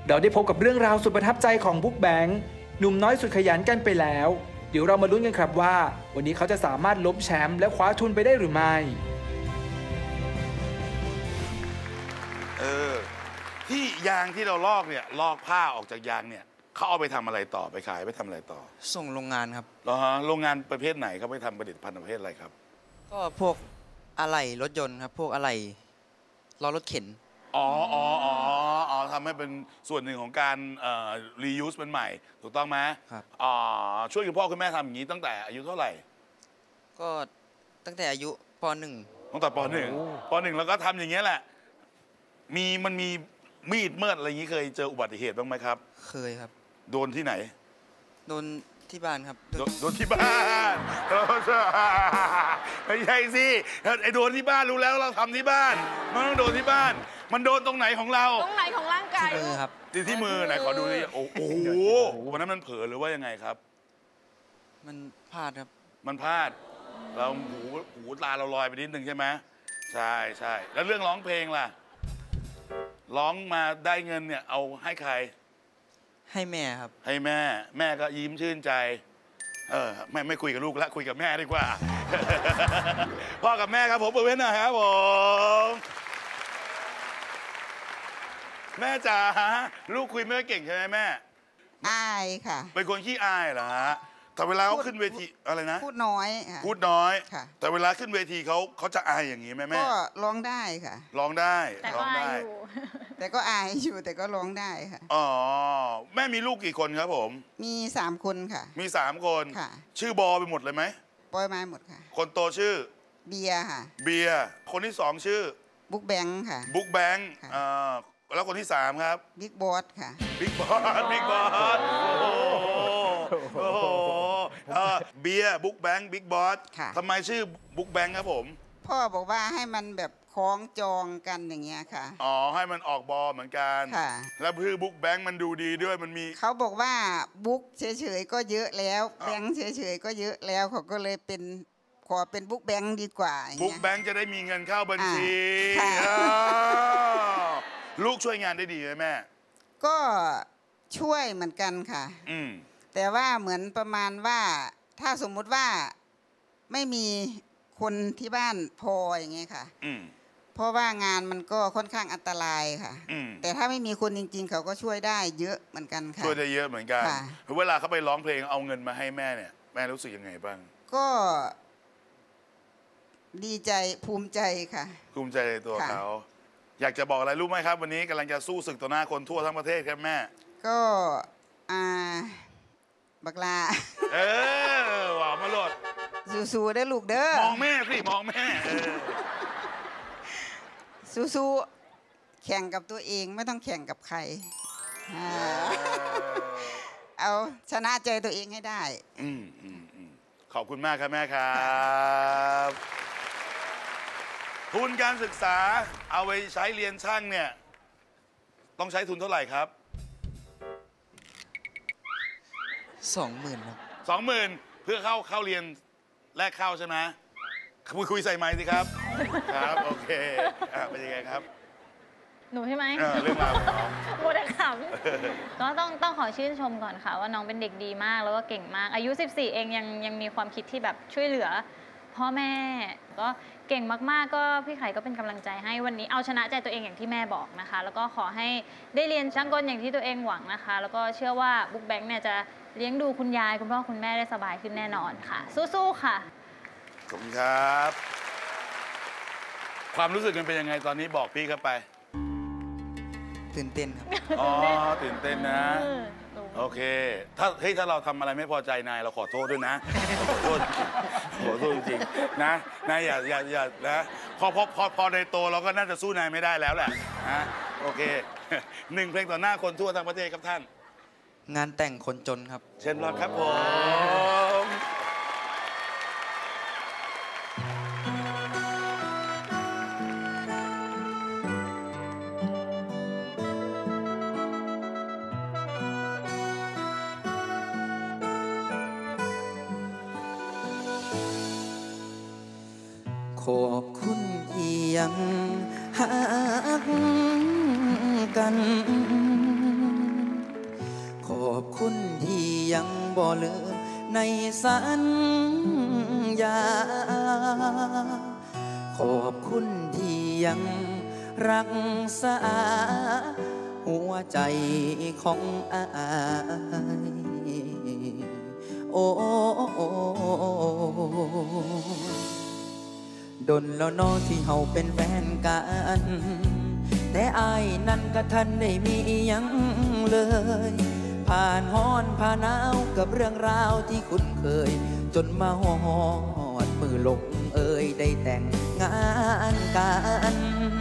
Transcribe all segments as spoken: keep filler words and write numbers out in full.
เราได้พบกับเรื่องราวสุดประทับใจของบุ๊กแบงค์หนุ่มน้อยสุดขยันกันไปแล้วเดี๋ยวเรามาลุ้นกันครับว่าวันนี้เขาจะสามารถล้มแชมป์และคว้าทุนไปได้หรือไม่เออที่ยางที่เราลอกเนี่ยลอกผ้าออกจากยางเนี่ยเขาเอาไปทำอะไรต่อไปขายไปทำอะไรต่อส่งโรงงานครับเหรอฮะโรงงานประเภทไหนเขาไปทำผลิตภัณฑ์ประเภทอะไรครับก็พวกอะไหล่รถยนต์ครับพวกอะไหล่ล้อรถเข็นอ๋ออ๋ออ๋ออ๋อทำให้เป็นส่วนหนึ่งของการเอ่อ reuse มันใหม่ถูกต้องไหมครับอ๋อช่วยคุณพ่อคุณแม่ทำอย่างนี้ตั้งแต่อายุเท่าไหร่ก็ตั้งแต่อายุปหนึ่งตั้งแต่ปหนึ่งปหนึ่งแล้วก็ทำอย่างเงี้ยแหละมีมันมีมีดเมื่ออะไรอย่างนี้เคยเจออุบัติเหตุบ้างไหมครับเคยครับโดนที่ไหนโดนที่บ้านครับโดนที่บ้านไม่ใช่สิไอ้โดนที่บ้านรู้แล้วเราทำที่บ้านมันต้องโดนที่บ้านมันโดนตรงไหนของเราตรงไหนของร่างกายที่มือครับที่มือไหนขอดูดิโอ้โหวันนั้นมันเผลอหรือว่ายังไงครับมันพลาดครับมันพลาดเราหูหูตาเราลอยไปนิดนึงใช่ไหมใช่ใช่แล้วเรื่องร้องเพลงล่ะร้องมาได้เงินเนี่ยเอาให้ใครให้แม่ครับให้แม่แม่ก็ยิ้มชื่นใจเออแม่ไม่คุยกับลูกแล้วคุยกับแม่ดีกว่าพ่อกับแม่ครับผมเปิดเว้นนะครับผมแม่จ๋าลูกคุยไม่เก่งใช่ไหมแม่อายค่ะเป็นคนขี้อายเหรอฮะแต่เวลาเขาขึ้นเวทีอะไรนะพูดน้อยพูดน้อยแต่เวลาขึ้นเวทีเขาเขาจะอายอย่างนี้ไหมแม่ก็ร้องได้ค่ะร้องได้แต่ก็อายอยู่แต่ก็อายอยู่แต่ก็ร้องได้ค่ะอ๋อแม่มีลูกกี่คนครับผมมีสามคนค่ะมีสามคนค่ะชื่อบอไปหมดเลยไหมปอยไม้หมดค่ะคนโตชื่อเบียร์ค่ะเบียร์คนที่สองชื่อบุ๊กแบงค์ค่ะบุ๊กแบงค์อ่าแล้วคนที่สามครับบิ๊กบอสค่ะบิ๊กบอสบิ๊กบอสโอ้โหเบียร์บุ๊กแบงค์บิ๊กบอสทำไมชื่อบุ๊กแบงค์ครับผมพ่อบอกว่าให้มันแบบคล้องจองกันอย่างเงี้ยค่ะอ๋อให้มันออกบอเหมือนกันค่ะแล้วชื่อบุ๊กแบงค์มันดูดีด้วยมันมีเขาบอกว่าบุ๊กเฉยๆก็เยอะแล้วแบงค์เฉยๆก็เยอะแล้วเขาก็เลยเป็นขอเป็นบุ๊กแบงค์ดีกว่าบุ๊กแบงค์จะได้มีเงินเข้าบัญชีลูกช่วยงานได้ดีไหมแม่ก็ช่วยเหมือนกันค่ะอืมแต่ว่าเหมือนประมาณว่าถ้าสมมุติว่าไม่มีคนที่บ้านพออย่างเงี้ยค่ะอืมเพราะว่างานมันก็ค่อนข้างอันตรายค่ะแต่ถ้าไม่มีคนจริงๆเขาก็ช่วยได้เยอะเหมือนกันค่ะช่วยได้เยอะเหมือนกันเวลาเขาไปร้องเพลงเอาเงินมาให้แม่เนี่ยแม่รู้สึกยังไงบ้างก็ดีใจภูมิใจค่ะภูมิใจในตัวเขาอยากจะบอกอะไรรู้ไหมครับวันนี้กำลังจะสู้ศึกต่อหน้าคนทั่วทั้งประเทศครับแม่ก็อ่าบักลาเออหวานมาโลดสู้ๆได้ลูกเด้อมองแม่สิมองแม่สู้ๆแข่งกับตัวเองไม่ต้องแข่งกับใครเอาชนะใจตัวเองให้ได้อืมอืมอืมขอบคุณมากครับแม่ครับทุนการศึกษาเอาไปใช้เรียนช่างเนี่ยต้องใช้ทุนเท่าไหร่ครับสองหมื่นครับสองหมื่นเพื่อเข้าเข้าเรียนแรกเข้าใช่ไหมคุยคุยใส่ไมค์สิครับครับโอเคอ่ะเป็นยังไงครับหนูใช่ไหมเรื่องราวโมเดลขำก็ต้องต้องขอชื่นชมก่อนค่ะว่าน้องเป็นเด็กดีมากแล้วก็เก่งมากอายุสิบสี่เองยังยังมีความคิดที่แบบช่วยเหลือพ่อแม่ก็เก่งมากๆก็พี่ไข่ก็เป็นกำลังใจให้วันนี้เอาชนะใจตัวเองอย่างที่แม่บอกนะคะแล้วก็ขอให้ได้เรียนช่างกลอย่างที่ตัวเองหวังนะคะแล้วก็เชื่อว่าบุ๊กแบงค์เนี่ยจะเลี้ยงดูคุณยายคุณพ่อคุณแม่ได้สบายขึ้นแน่นอนค่ะสู้ๆค่ะขอบคุณครับความรู้สึกมันเป็นยังไงตอนนี้บอกพี่เข้าไปตื่นเต้นครับอ๋อตื่นเต้นนะโอเคถ้าเฮ้ยถ้าเราทำอะไรไม่พอใจนายเราขอโทษด้วยนะขอโทษขอโทษจริงๆนะนายอย่าอย่าอย่านะพอพอพอพอในโตเราก็น่าจะสู้นายไม่ได้แล้วแหละนะโอเคหนึ่งเพลงต่อหน้าคนทั่วทั้งประเทศครับท่านงานแต่งคนจนครับเชิญรับครับผมขอบคุณที่ยังหักกันบ่ลืมในสัญญาขอบคุณที่ยังรักษาหัวใจของอายโอ้ดนแล้วน้อที่เฮาเป็นแฟนกันแต่อายนั้นก็ทันได้มียังเลยผ่านฮ้อนผ่านหนาวกับเรื่องราวที่คุ้นเคยจนมาฮอดมือลงเอ่ยได้แต่งงานกัน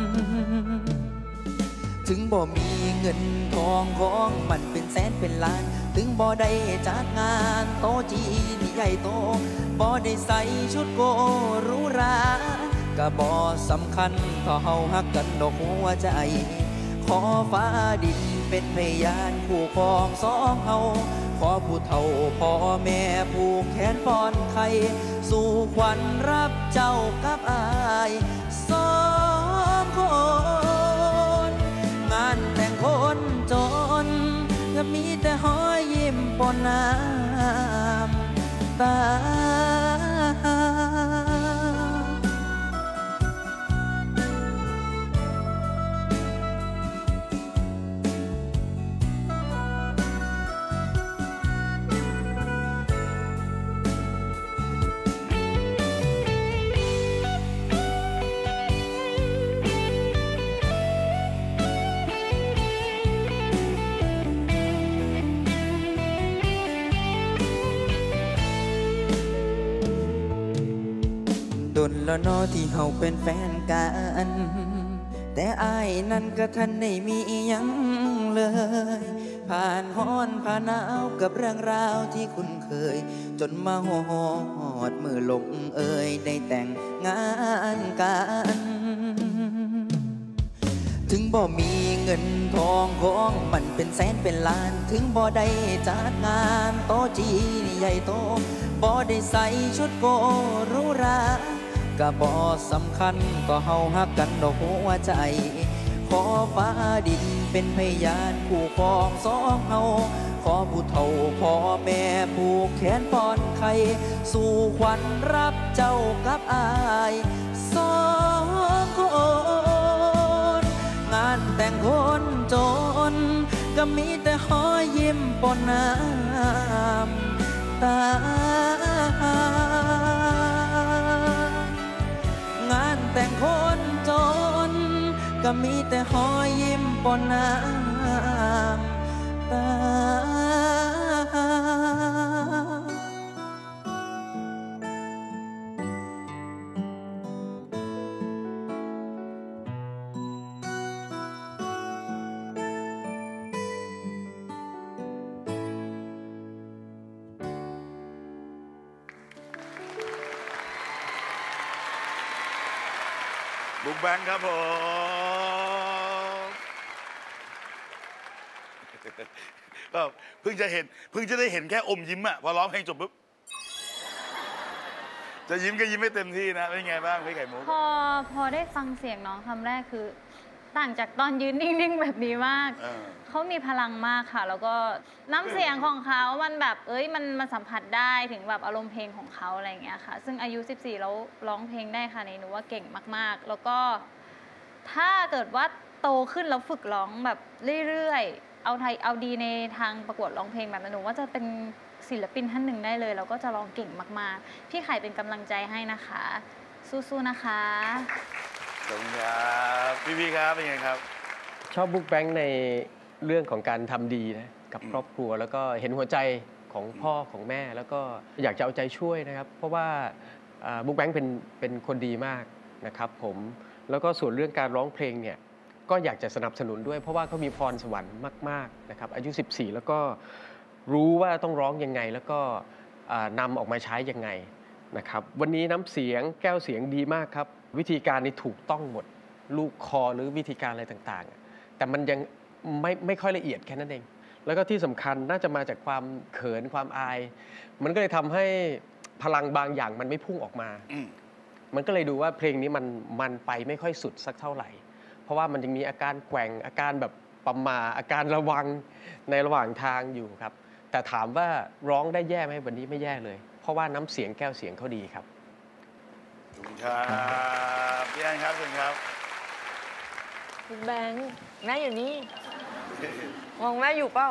ถึงบ่มีเงินทองของมันเป็นแสนเป็นล้านถึงบ่ได้จัดงานโตจีนใหญ่โตบ่ได้ใส่ชุดโกหรูหราก็บ่สำคัญเท่าเฮาฮักกันดอกหัวใจขอฟ้าดินเป็นพยานคู่ครองสองเฮาขอผู้เฒ่าพ่อแม่ผูกแขนป้อนไข่สู่ขวัญรับเจ้ากับอายสองคนงานแต่งคนจนก็มีแต่หอยยิ้มปนน้ำตาดนแล้วน้อที่เฮาเป็นแฟนกันแต่อายนั้นก็ทันได้มียังเลยผ่านฮ้อนผ่านหนาวกับเรื่องราวที่คุ้นเคยจนมาฮอดมือลงเอ่ยได้แต่งงานกันถึงบ่มีเงินทองของมันเป็นแสนเป็นล้านถึงบ่ได้จัดงานโตจีนใหญ่โตบ่ได้ใส่ชุดโกหรูหราก็บ่สำคัญก็เฮาฮักกันดอกหัวใจขอฟ้าดินเป็นพยานคู่ครองสองเฮาขอผู้เฒ่าพ่อแม่ผูกแขนป้อนไข่สู่ขวัญรับเจ้ากับอายสองคนงานแต่งคนจนก็มีแต่หอยยิ้มปนน้ำตางานแต่งคนจนก็มีแต่หอยยิ้มปนน้ำตาบุ๊กแบงค์ครับผมก็เพิ่งจะเห็นเพิ่งจะได้เห็นแค่อมยิ้มอะพอร้องเพลงจบปุ๊บจะยิ้มก็ยิ้มไม่เต็มที่นะเป็นไงบ้างพี่ไข่มุกพอพอได้ฟังเสียงน้องคำแรกคือต่างจากตอนยืนนิ่งๆแบบนี้มากเขามีพลังมากค่ะแล้วก็น้ำเสียงของเขามันแบบเอ้ยมันมันสัมผัสได้ถึงแบบอารมณ์เพลงของเขาอะไรอย่างเงี้ยค่ะซึ่งอายุสิบสี่แล้วร้องเพลงได้ค่ะในหนูว่าเก่งมากๆแล้วก็ถ้าเกิดว่าโตขึ้นแล้วฝึกร้องแบบเรื่อยๆเอาไทยเอาดีในทางประกวดร้องเพลงแบบนั้นหนูว่าจะเป็นศิลปินท่านหนึ่งได้เลยแล้วก็จะร้องเก่งมากๆพี่ไข่เป็นกำลังใจให้นะคะสู้ๆนะคะขอบคุณครับพี่พี่ครับเป็นไงครับชอบบุ๊กแบงค์ในเรื่องของการทำดีนะกับครอบครัวแล้วก็เห็นหัวใจของพ่อของแม่แล้วก็อยากจะเอาใจช่วยนะครับเพราะว่าบุ๊กแบงค์เป็นเป็นคนดีมากนะครับผมแล้วก็ส่วนเรื่องการร้องเพลงเนี่ยก็อยากจะสนับสนุนด้วยเพราะว่าเขามีพรสวรรค์มากๆนะครับอายุสิบสี่แล้วก็รู้ว่าต้องร้องยังไงแล้วก็นำออกมาใช้ยังไงนะครับวันนี้น้ำเสียงแก้วเสียงดีมากครับวิธีการนี้ถูกต้องหมดลูกคอหรือวิธีการอะไรต่างๆแต่มันยังไม่ไม่ค่อยละเอียดแค่นั้นเองแล้วก็ที่สำคัญน่าจะมาจากความเขินความอายมันก็เลยทำให้พลังบางอย่างมันไม่พุ่งออกมามันก็เลยดูว่าเพลงนี้มันมันไปไม่ค่อยสุดสักเท่าไหร่เพราะว่ามันยังมีอาการแกว่งอาการแบบประมาอาการระวังในระหว่างทางอยู่ครับแต่ถามว่าร้องได้แย่ไหมวันนี้ไม่แย่เลย เพราะว่าน้ำเสียงแก้วเสียงเขาดีครับขอบคุณครับพี่แอนครับเชิญครับคุณแบงค์แม่อยู่นี่มองแม่อยู่เปล่า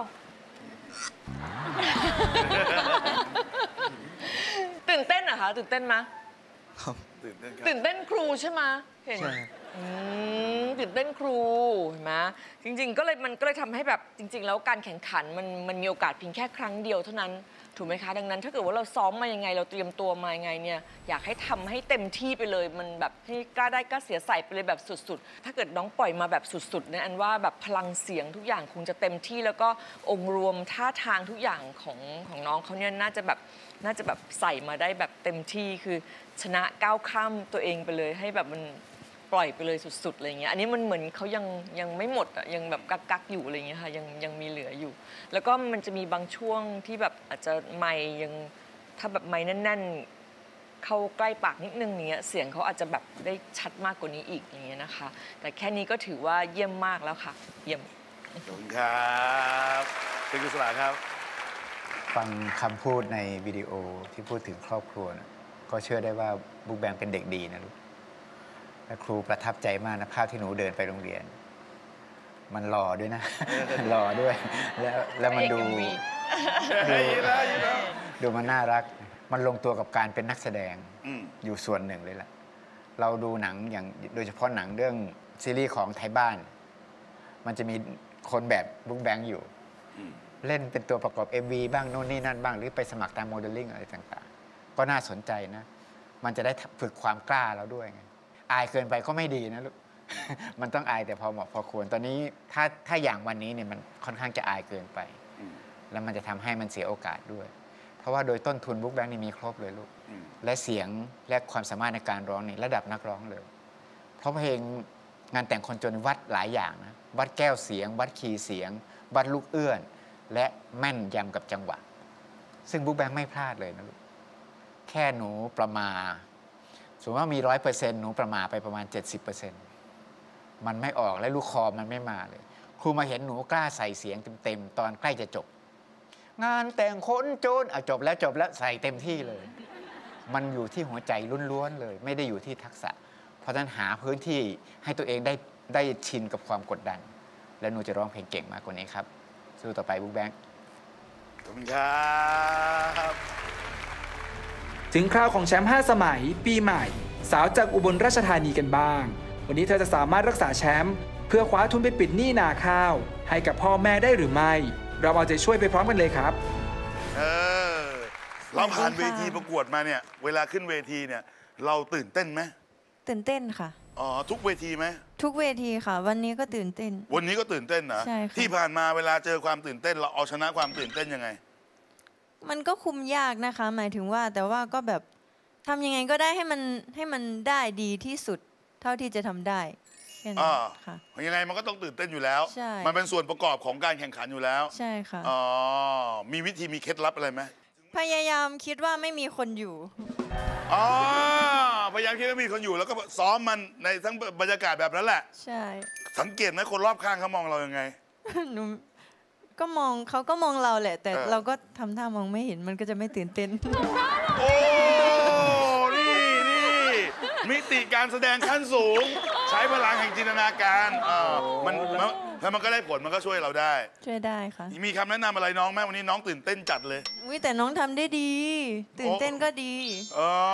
ตื่นเต้นเหรอคะตื่นเต้นไหมครับตื่นเต้นครับตื่นเต้นครูใช่ไหมเห็นใช่ตื่นเต้นครูเห็นไหมจริงๆก็เลยมันก็เลยทำให้แบบจริงๆแล้วการแข่งขันมันมันมีโอกาสเพียงแค่ครั้งเดียวเท่านั้นถูกไหมคะดังนั้นถ้าเกิดว่าเราซ้อมมายังไงเราเตรียมตัวมายังไงเนี่ยอยากให้ทำให้เต็มที่ไปเลยมันแบบให้กล้าได้กล้าเสียใส่ไปเลยแบบสุดๆถ้าเกิดน้องปล่อยมาแบบสุดๆเนี่ยอันว่าแบบพลังเสียงทุกอย่างคงจะเต็มที่แล้วก็องค์รวมท่าทางทุกอย่างของของน้องเขาเนี่ยน่าจะแบบน่าจะแบบใส่มาได้แบบเต็มที่คือชนะก้าวข้ามตัวเองไปเลยให้แบบมันปล่อยไปเลยสุดๆอะไรเงี้ยอันนี้มันเหมือนเขายังยังไม่หมดอ่ะยังแบบกักๆอยู่อะไรเงี้ยค่ะยังยังมีเหลืออยู่แล้วก็มันจะมีบางช่วงที่แบบอาจจะไมค์ยังถ้าแบบไมค์แน่นๆเข้าใกล้ปากนิดนึงเนี้ยเสียงเขาอาจจะแบบได้ชัดมากกว่านี้อีกอย่างเงี้ยนะคะแต่แค่นี้ก็ถือว่าเยี่ยมมากแล้วค่ะเยี่ยมขอบคุณครับเป็นกุศลาครับฟังคำพูดในวิดีโอที่พูดถึงครอบครัวนะก็เชื่อได้ว่าบุ๊กแบงเป็นเด็กดีนะลูกและครูประทับใจมากนะภาพที่หนูเดินไปโรงเรียนมันหล่อด้วยนะ หล่อด้วยแล้วแล้วมันดูดูดูมันน่ารักมันลงตัวกับการเป็นนักแสดงอยู่ส่วนหนึ่งเลยล่ะเราดูหนังอย่างโดยเฉพาะหนังเรื่องซีรีส์ของไทยบ้านมันจะมีคนแบบบุ๊กแบงอยู่เล่นเป็นตัวประกอบ เอ็ม วี บ้างโน่นนี่นั่นบ้างหรือไปสมัครตามโมเดลลิ่งอะไรต่างๆก็น่าสนใจนะมันจะได้ฝึกความกล้าเราด้วยไงอายเกินไปก็ไม่ดีนะลูก มันต้องอายแต่พอเหมาะพอควรตอนนี้ถ้าถ้าอย่างวันนี้เนี่ยมันค่อนข้างจะอายเกินไปแล้วมันจะทำให้มันเสียโอกาสด้วยเพราะว่าโดยต้นทุนบุ๊กแบงค์นี่มีครบเลยลูกและเสียงและความสามารถในการร้องนี่ระดับนักร้องเลยเพราะเพลงงานแต่งคนจนวัดหลายอย่างนะวัดแก้วเสียงวัดคีย์เสียงวัดลูกเอื้อนและแม่นยำกับจังหวะซึ่งบุ๊กแบงค์ไม่พลาดเลยนะลูกแค่หนูประมาสมมติว่ามี ร้อยเปอร์เซ็นต์ หนูประมาไปประมาณ เจ็ดสิบเปอร์เซ็นต์ มันไม่ออกและลูกคอมันไม่มาเลยครูมาเห็นหนูกล้าใส่เสียงเต็มๆตอนใกล้จะจบงานแต่งคนโจรอ่ะจบแล้วจบแล้วใส่เต็มที่เลยมันอยู่ที่หัวใจล้วนๆเลยไม่ได้อยู่ที่ทักษะเพราะฉะนั้นหาพื้นที่ให้ตัวเองได้ได้ชินกับความกดดันและหนูจะร้องเพลงเก่งมากกว่านี้ครับสู้ต่อไปบุ๊กแบงค์ขอบคุณครับถึงคราวของแชมป์ห้าสมัยปีใหม่สาวจากอุบลราชธานีกันบ้างวันนี้เธอจะสามารถรักษาแชมป์เพื่อคว้าทุนไปปิดหนี้นาข้าวให้กับพ่อแม่ได้หรือไม่เราเอาใจช่วยไปพร้อมกันเลยครับเออเราผ่านเวทีประกวดมาเนี่ยเวลาขึ้นเวทีเนี่ยเราตื่นเต้นไหมตื่นเต้นค่ะอ๋อทุกเวทีไหมทุกเวทีค่ะวันนี้ก็ตื่นเต้นวันนี้ก็ตื่นเต้นนะใช่ค่ะที่ผ่านมาเวลาเจอความตื่นเต้นเราเอาชนะความตื่นเต้นยังไงมันก็คุมยากนะคะหมายถึงว่าแต่ว่าก็แบบทำยังไงก็ได้ให้มันให้มันได้ดีที่สุดเท่าที่จะทำได้แค่นั้นค่ะยังไงมันก็ต้องตื่นเต้นอยู่แล้วใช่มันเป็นส่วนประกอบของการแข่งขันอยู่แล้วใช่ค่ะอ๋อมีวิธีมีเคล็ดลับอะไรไหมพยายามคิดว่าไม่มีคนอยู่อ๋อพยายามคิดว่ามีคนอยู่แล้วก็ซ้อมมันในทั้งบรรยากาศแบบนั้นแหละใช่สังเกตไหมคนรอบข้างเขามองเรายังไงหนูก็มองเขาก็มองเราแหละแต่เราก็ทำท่ามองไม่เห็นมันก็จะไม่ตื่นเต้นโอ้นี่นี่มิติการแสดงขั้นสูงใช้พลังแห่งจินตนาการอ่ามันแล้วมันก็ได้ผลมันก็ช่วยเราได้ช่วยได้ค่ะมีคำแนะนำอะไรน้องไหมวันนี้น้องตื่นเต้นจัดเลยอุ้ยแต่น้องทำได้ดีตื่นเต้นก็ดีอ๋อ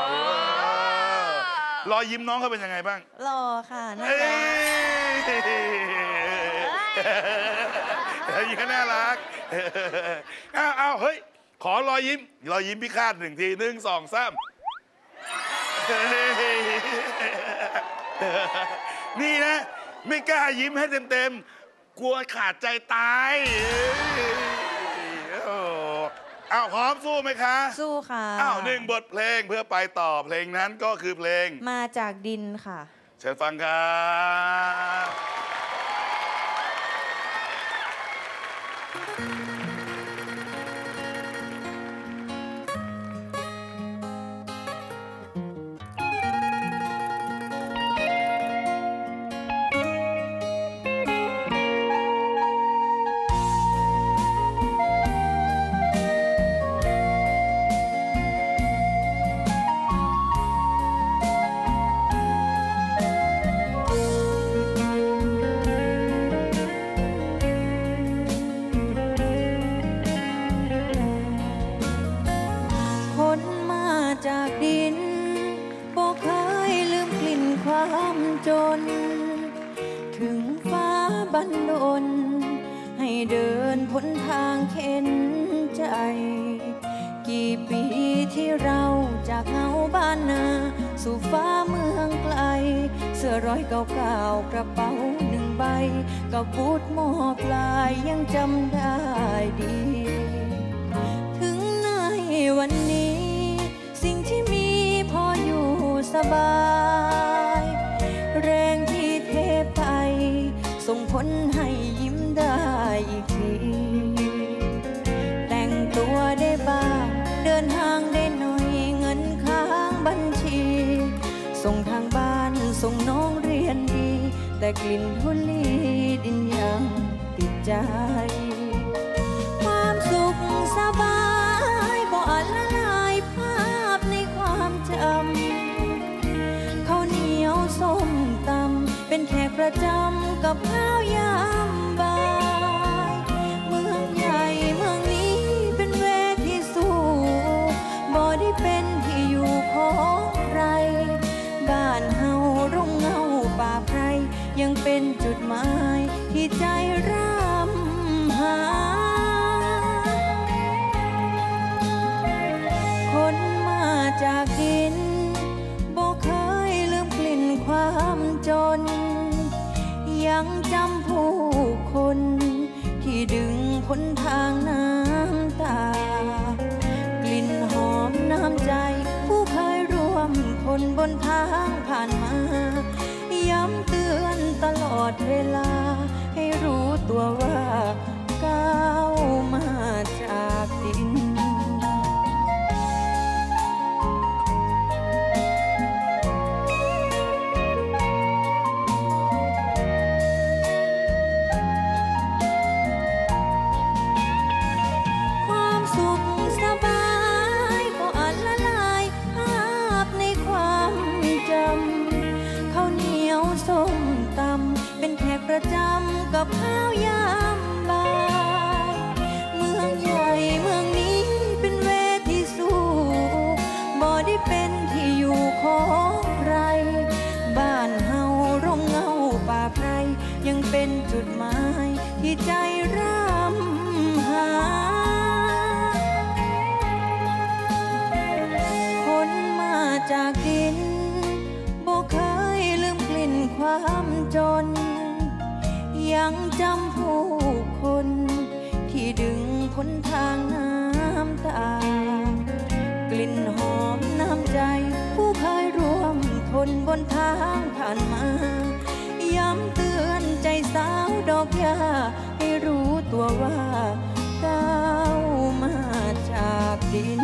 รอยยิ้มน้องเขาเป็นยังไงบ้างรอค่ะน่ารักยิ้มน่ารักอ้าวอ้าวเฮ้ยขอรอยยิ้มรอยยิ้มพิฆาตหนึ่งทีหนึ่งสองสามนี่นะไม่กล้ายิ้มให้เต็มๆกลัวขาดใจตายอ้าวพร้อมสู้ไหมคะสู้ค่ะอ้าวหนึ่งบทเพลงเพื่อไปต่อเพลงนั้นก็คือเพลงมาจากดินค่ะเชิญฟังครับบันดลให้เดินพ้นทางเข็นใจกี่ปีที่เราจากเงาบ้านนาสู่ฟ้าเมืองไกลเสื้อร้อยเก่าๆกระเป๋าหนึ่งใบกับบูทหมอปลายยังจำได้ดีถึงในวันนี้สิ่งที่มีพออยู่สบายแรงที่เทไปส่งผลให้ยิ้มได้อีกทีแต่งตัวได้บ้างเดินทางได้หน่อยเงินค้างบัญชีส่งทางบ้านส่งน้องเรียนดีแต่กลิ่นทุลีดินยังติดใจความสุขสบายก็อาจละลายภาพในความจำข้าวเหนียวส้มตำเป็นแขกประจำกับข้าวยามบ่ายเมืองใหญ่เมืองนี้เป็นเวทีสู้บ่ได้เป็นที่อยู่ของใครบ้านเฮาร่มเงาป่าไพรยังเป็นจุดหมายที่ใจร่ำหาคนมาจากดินบ่เคยลืมกลิ่นความจนยังจำผู้คนที่ดึงพ้นทางน้ำตากลิ่นหอมน้ำใจผู้เคยร่วมคนบนทางผ่านมาย้ำเตือนตลอดเวลาให้รู้ตัวว่าก้าวมาจากดินความสุขสบายก็อาจละลายภาพในความจำข้าวเหนียวส้มตำเป็นแขกประจำกับข้าวยามบ่ายเมืองใหญ่เมืองนี้เป็นเวทีสู้บ่ได้เป็นที่อยู่ของใครบ้านเฮาร่มเงาป่าไพรยังเป็นจุดหมายที่ใจร่ำหาคนมาจากดินบ่เคยลืมกลิ่นความจนยังจำผู้คนที่ดึงพ้นทางน้ำตากลิ่นหอมน้ำใจผู้เคยร่วมทนบนทางผ่านมาย้ำเตือนใจสาวดอกหญ้าให้รู้ตัวว่าก้าวมาจากดิน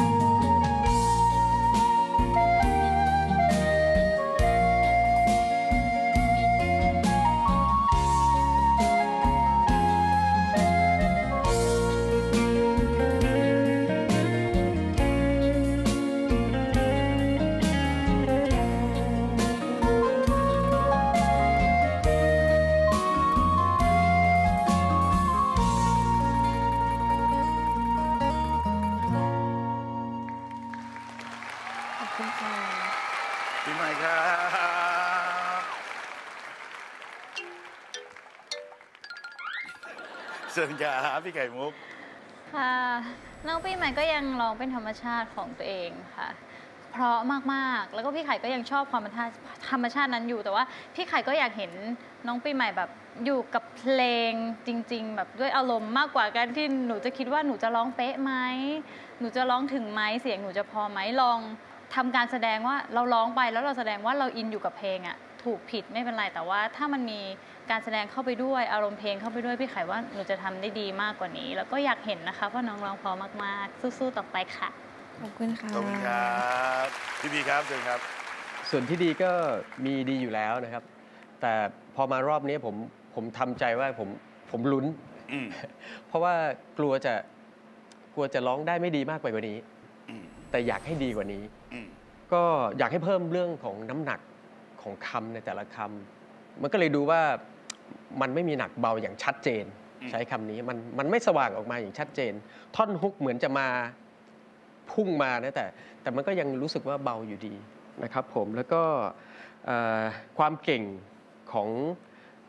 ปีใหม่ครับเชิญครับพี่ไก่มุกค่ะน้องปีใหม่ก็ยังร้องเป็นธรรมชาติของตัวเองค่ะเพราะมากๆแล้วก็พี่ไข่ก็ยังชอบความธรรมชาตินั้นอยู่แต่ว่าพี่ไข่ก็อยากเห็นน้องปีใหม่แบบอยู่กับเพลงจริงๆแบบด้วยอารมณ์มากกว่าการที่หนูจะคิดว่าหนูจะร้องเป๊ะไหมหนูจะร้องถึงไหมเสียงหนูจะพอไหมลองทำการแสดงว่าเราร้องไปแล้วเราแสดงว่าเราอินอยู่กับเพลงอะถูกผิดไม่เป็นไรแต่ว่าถ้ามันมีการแสดงเข้าไปด้วยอารมณ์เพลงเข้าไปด้วยพี่ไข่ว่าหนูจะทำได้ดีมากกว่านี้แล้วก็อยากเห็นนะคะว่าน้องร้องเพราะมากๆสู้ๆต่อไปค่ะขอบคุณค่ะขอบคุณครับพี่บีครับเชิญครับส่วนที่ดีก็มีดีอยู่แล้วนะครับแต่พอมารอบนี้ผมผมทำใจว่าผมผมลุ้นเพราะว่ากลัวจะกลัวจะร้องได้ไม่ดีมากไปกว่านี้แต่อยากให้ดีกว่านี้ก็อยากให้เพิ่มเรื่องของน้ำหนักของคำในแต่ละคำมันก็เลยดูว่ามันไม่มีหนักเบาอย่างชัดเจนใช้คำนี้มันมันไม่สว่างออกมาอย่างชัดเจนท่อนฮุกเหมือนจะมาพุ่งมานะแต่แต่มันก็ยังรู้สึกว่าเบาอยู่ดีนะครับผมแล้วก็ความเก่งของข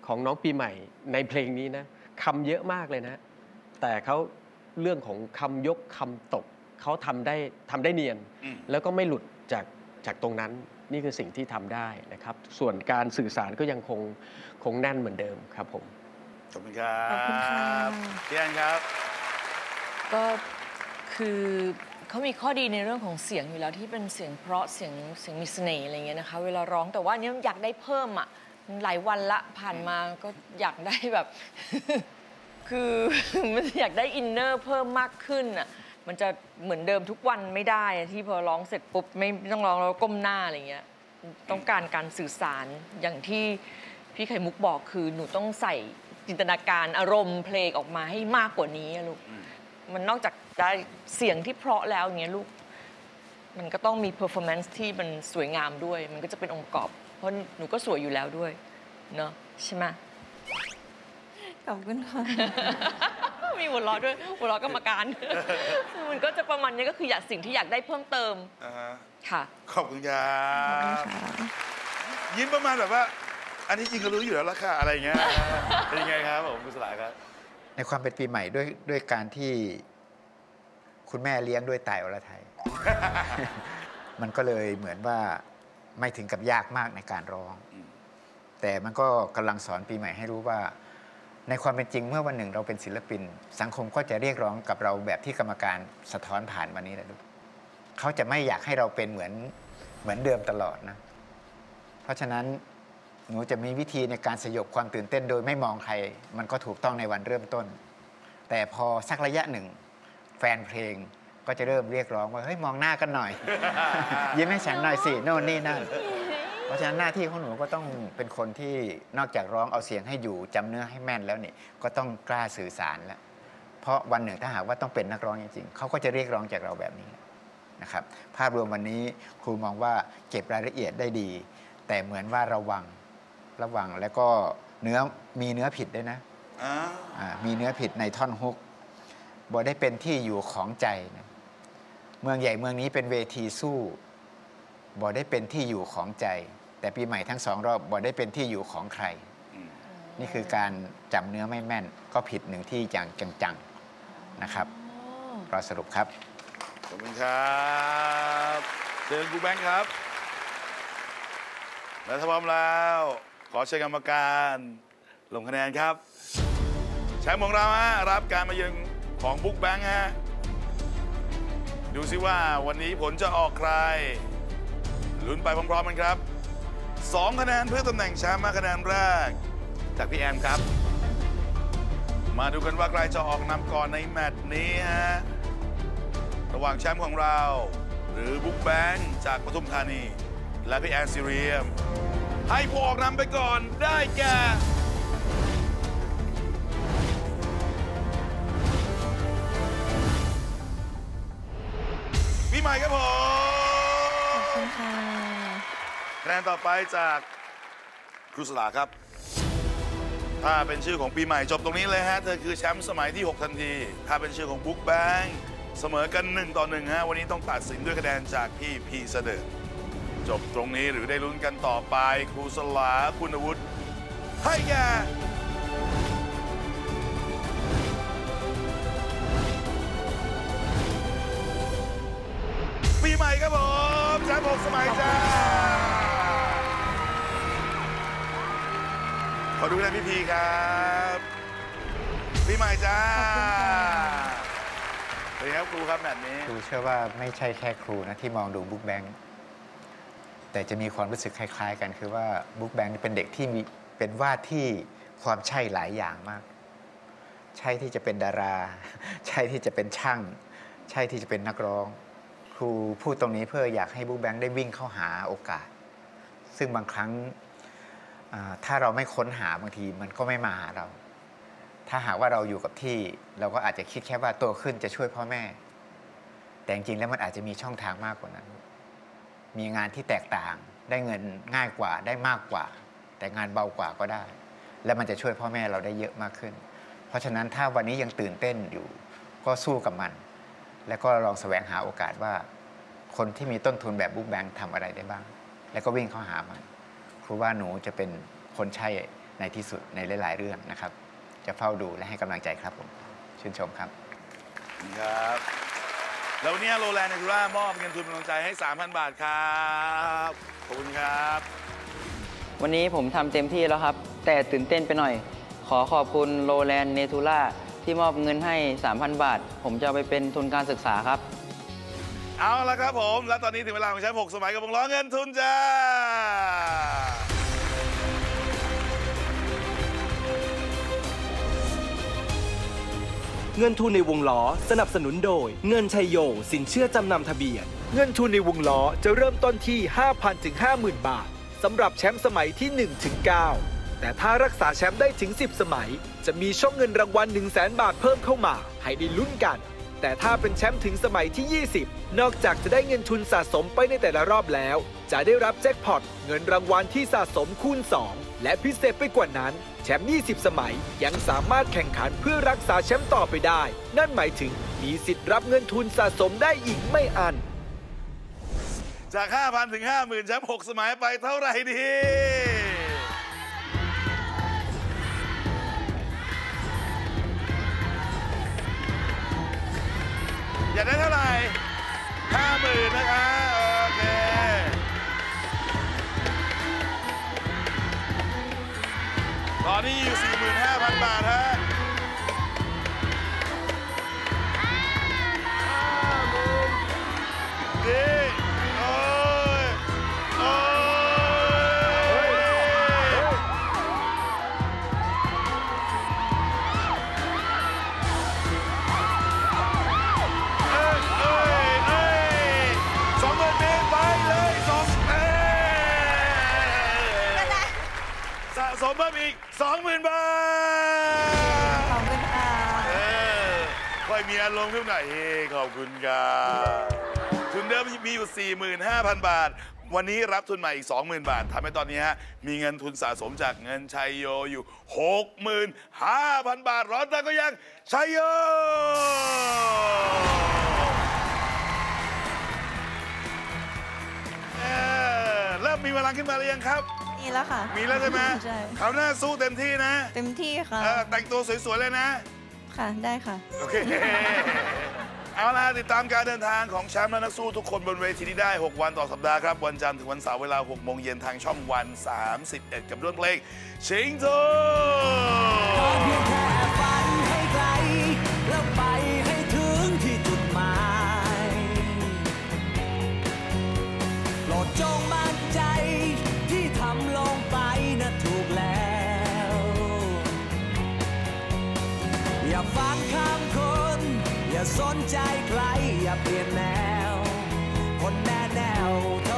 ของน้องปีใหม่ในเพลงนี้นะคำเยอะมากเลยนะแต่เขาเรื่องของคำยกคำตกเขาทำได้ทำได้เนียนแล้วก็ไม่หลุดจากจากตรงนั้นนี่คือสิ่งที่ทำได้นะครับส่วนการสื่อสารก็ยังคงคงแน่นเหมือนเดิมครับผมขอบคุณครับขอบคุณค่ะพี่แอนครับก็คือเขามีข้อดีในเรื่องของเสียงอยู่แล้วที่เป็นเสียงเพราะเสียงเสียงมีเสน่ห์อะไรเงี้ยนะคะเวลาร้องแต่ว่านี้อยากได้เพิ่มอ่ะหลายวันละผ่านมาก็อยากได้แบบ คือมันอยากได้อินเนอร์เพิ่มมากขึ้นอ่ะมันจะเหมือนเดิมทุกวันไม่ได้ที่พอร้องเสร็จปุ๊บไม่ต้องร้องแล้วก้มหน้าอะไรเงี้ยต้องการการสื่อสารอย่างที่พี่ไข่มุกบอกคือหนูต้องใส่จินตนาการอารมณ์เพลงออกมาให้มากกว่านี้ลูกมันนอกจากได้เสียงที่เพราะแล้วอย่างเงี้ยลูกมันก็ต้องมีเพอร์ฟอร์แมนซ์ที่มันสวยงามด้วยมันก็จะเป็นองค์ประกอบเพราะหนูก็สวยอยู่แล้วด้วยเนาะใช่ไหมขอบคุณค่ะมีหัวเราะด้วยหัวเราะกรรมการมันก็จะประมาณนี้ก็คืออยากสิ่งที่อยากได้เพิ่มเติมค่ะขอบคุณครับยิ้มประมาณแบบว่าอันนี้จริงก็รู้อยู่แล้วล่ะค่ะอะไรเงี้ยเป็นยังไงครับผมคุณสลาครับในความเป็นปีใหม่ด้วยด้วยการที่คุณแม่เลี้ยงด้วยไตอรไทย มันก็เลยเหมือนว่าไม่ถึงกับยากมากในการร้องแต่มันก็กำลังสอนปีใหม่ให้รู้ว่าในความเป็นจริงเมื่อวันหนึ่งเราเป็นศิลปินสังคมก็จะเรียกร้องกับเราแบบที่กรรมการสะท้อนผ่านวันนี้แหละลูกเขาจะไม่อยากให้เราเป็นเหมือนเหมือนเดิมตลอดนะเพราะฉะนั้นหนูจะมีวิธีในการสยบความตื่นเต้นโดยไม่มองใครมันก็ถูกต้องในวันเริ่มต้นแต่พอสักระยะหนึ่งแฟนเพลงก็จะเริ่มเรียกร้องว่าเฮ้ยมองหน้ากันหน่อย ยิ้มให้ฉันหน่อยสิโน่นนี่นั่นเพราะฉะนั้นหน้าที่ของหนูก็ต้องเป็นคนที่นอกจากร้องเอาเสียงให้อยู่จำเนื้อให้แม่นแล้วนี่ก็ต้องกล้าสื่อสารแล้วเพราะวันหนึ่งถ้าหากว่าต้องเป็นนักร้องจริงๆเขาก็จะเรียกร้องจากเราแบบนี้นะครับภาพรวมวันนี้ครูมองว่าเก็บรายละเอียดได้ดีแต่เหมือนว่าระวังระวังแล้วก็เนื้อมีเนื้อผิดด้วยนะมีเนื้อผิดในท่อนฮุกบ่ได้เป็นที่อยู่ของใจนะเมืองใหญ่เมืองนี้เป็นเวทีสู้บ่ได้เป็นที่อยู่ของใจแต่ปีใหม่ทั้งสองรอบบ่ได้เป็นที่อยู่ของใครนี่คือการจำเนื้อไม่แม่นก็ผิดหนึ่งที่อย่างจังๆนะครับรอสรุปครับขอบคุณครับเชิญครูแบงค์ครับและถ้าพร้อมแล้วขอเชิญกรรมการลงคะแนนครับแชมป์ของเราฮะรับการมาเยือนของบุ๊กแบงค์ฮะดูซิว่าวันนี้ผลจะออกใครลุ้นไปพร้อมๆกันครับสองคะแนนเพื่อตำแหน่งแชมป์มาคะแนนแรกจากพี่แอนครับมาดูกันว่าใครจะออกนำก่อนในแมตช์นี้ฮะระหว่างแชมป์ของเราหรือบุ๊กแบงค์จากปทุมธานีและพี่แอนซีเรียมให้ผู้ออกนำไปก่อนได้แก่ปีใหม่ครับผมขอบคุณค่ะคะแนนต่อไปจากครูสลาครับถ้าเป็นชื่อของปีใหม่จบตรงนี้เลยฮะเธอคือแชมป์สมัยที่หกทันทีถ้าเป็นชื่อของบุ๊กแบงค์เสมอกันหนึ่งต่อหนึ่งฮะวันนี้ต้องตัดสินด้วยคะแนนจากพี่พีเสด็จจบตรงนี้หรือได้ลุ้นกันต่อไปครูสลาคุณวุฒิให้แก่ปีใหม่ครับผมแชมป์หกสมัยจ้าขอดูแลพี่พีครับปีใหม่จ้าเป็นครับครูครับแบบนี้ครูเชื่อว่าไม่ใช่แค่ครูนะที่มองดูบุ๊กแบงค์แต่จะมีความรู้สึกคล้ายๆกันคือว่าบุ๊กแบงค์เป็นเด็กที่มีเป็นว่าที่ความใช่หลายอย่างมากใช่ที่จะเป็นดาราใช่ที่จะเป็นช่างใช่ที่จะเป็นนักร้องครูพูดตรงนี้เพื่ออยากให้บุ๊กแบงค์ได้วิ่งเข้าหาโอกาสซึ่งบางครั้งถ้าเราไม่ค้นหาบางทีมันก็ไม่มาหาเราถ้าหากว่าเราอยู่กับที่เราก็อาจจะคิดแค่ว่าโตขึ้นจะช่วยพ่อแม่แต่จริงๆแล้วมันอาจจะมีช่องทางมากกว่านั้นมีงานที่แตกต่างได้เงินง่ายกว่าได้มากกว่าแต่งานเบากว่าก็ได้และมันจะช่วยพ่อแม่เราได้เยอะมากขึ้นเพราะฉะนั้นถ้าวันนี้ยังตื่นเต้นอยู่ก็สู้กับมันแล้วก็ลองแสวงหาโอกาสว่าคนที่มีต้นทุนแบบบุ๊กแบงค์ทำอะไรได้บ้างแล้วก็วิ่งเข้าหามันครูว่าหนูจะเป็นคนใช่ในที่สุดในหลายๆเรื่องนะครับจะเฝ้าดูและให้กำลังใจครับผมชื่นชมครับครับแล้ววันนี้โรแลนด์เนทูล่ามอบเงินทุนกำลังใจให้ สามพัน บาทครับขอบคุณครับวันนี้ผมทำเต็มที่แล้วครับแต่ตื่นเต้นไปหน่อยขอขอบคุณโรแลนด์เนทูล่าที่มอบเงินให้ สามพัน บาทผมจะเอาไปเป็นทุนการศึกษาครับเอาละครับผมและตอนนี้ถึงเวลาของแชมป์หกสมัยกับวงล้อเงินทุนจ้าเงินทุนในวงล้อสนับสนุนโดยเงินชัยโยสินเชื่อจำนำทะเบียนเงินทุนในวงล้อจะเริ่มต้นที่ ห้าพัน ถึง ห้าหมื่น บาทสำหรับแชมป์สมัยที่ หนึ่ง ถึง เก้า แต่ถ้ารักษาแชมป์ได้ถึง สิบ สมัยจะมีช่องเงินรางวัล หนึ่งแสน บาทเพิ่มเข้ามาให้ได้ลุ้นกันแต่ถ้าเป็นแชมป์ถึงสมัยที่ ยี่สิบ นอกจากจะได้เงินทุนสะสมไปในแต่ละรอบแล้วจะได้รับแจ็คพอตเงินรางวัลที่สะสมคูณ สอง และพิเศษไปกว่านั้นแชมป์ ยี่สิบ สมัยยังสามารถแข่งขันเพื่อรักษาแชมป์ต่อไปได้นั่นหมายถึงมีสิทธิ์รับเงินทุนสะสมได้อีกไม่อั้นจาก ห้าพัน ถึง ห้าหมื่น แชมป์หกสมัยไปเท่าไหร่ดีอยากได้เท่าไหร่ ห้าหมื่น นะคะโอเคตอนนี้อยู่ สี่หมื่นห้าพัน บาทฮะดีโอ้ยโอ้สมเพิ่มอีก สองหมื่น บาทขอบคุณค่ะเออค่อยมีอารมณ์ขึ้นหน่อยเฮ้ขอบคุณครับทุนเดิมมีอยู่ สี่หมื่นห้าพัน บาทวันนี้รับทุนใหม่อีก สองหมื่น บาททำให้ตอนนี้ฮะมีเงินทุนสะสมจากเงินชัยโยอยู่ หกหมื่นห้าพัน บาทร้อนแต่ก็ยังชัยโยเออเริ่มมีพลังขึ้นมาหรือยังครับมีแล้วค่ะมีแล้วใช่ไหมใช่คราวหน้าสู้เต็มที่นะเต็มที่ค่ะแต่งตัวสวยๆเลยนะค่ะได้ค่ะโอเคเอาล่ะติดตามการเดินทางของแชมป์และนักสู้ทุกคนบนเวทีนี้ได้หกวันต่อสัปดาห์ครับวันจันทร์ถึงวันเสาร์เวลาหกโมงเย็นทางช่องวันสามสิบเอ็ดกับเรื่องเพลงชิงทุนเพียงแค่ฝันให้ไกลแล้วไปให้ถึงที่จุดหมายโปรดจงมั่นใจที่ทำลงไปนะถูกแล้วอย่าฟังคำคนอย่าสนใจใครอย่าเปลี่ยนแนวคนแน่แนว